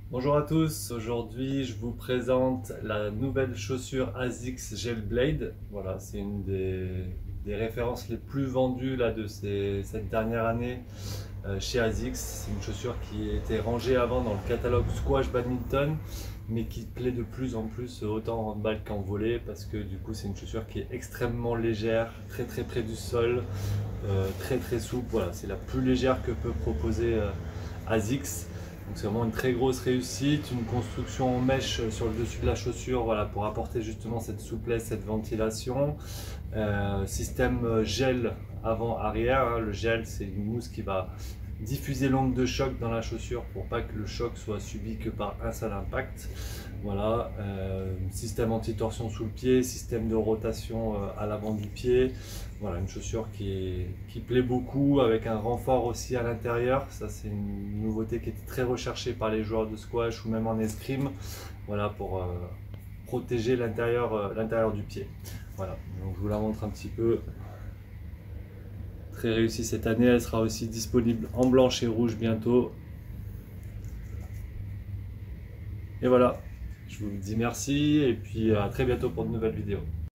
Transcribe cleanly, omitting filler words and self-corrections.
Bonjour à tous, aujourd'hui je vous présente la nouvelle chaussure ASICS Gel Blade. Voilà, c'est une des références les plus vendues là, de cette dernière année chez ASICS. C'est une chaussure qui était rangée avant dans le catalogue Squash Badminton, mais qui plaît de plus en plus autant en handball qu'en volley, parce que du coup c'est une chaussure qui est extrêmement légère, très près du sol, très souple. Voilà, c'est la plus légère que peut proposer ASICS. Donc c'est vraiment une très grosse réussite, une construction en mèche sur le dessus de la chaussure, voilà, pour apporter justement cette souplesse, cette ventilation. Système gel avant-arrière, hein. Le gel, c'est une mousse qui va diffuser l'onde de choc dans la chaussure pour pas que le choc soit subi que par un seul impact. Voilà, système anti-torsion sous le pied, système de rotation à l'avant du pied. Voilà, une chaussure qui plaît beaucoup, avec un renfort aussi à l'intérieur. Ça, c'est une nouveauté qui était très recherchée par les joueurs de squash ou même en escrime. Voilà, pour protéger l'intérieur du pied. Voilà, donc je vous la montre un petit peu. Très réussie cette année, elle sera aussi disponible en blanche et rouge bientôt. Et voilà, je vous dis merci et puis à très bientôt pour de nouvelles vidéos.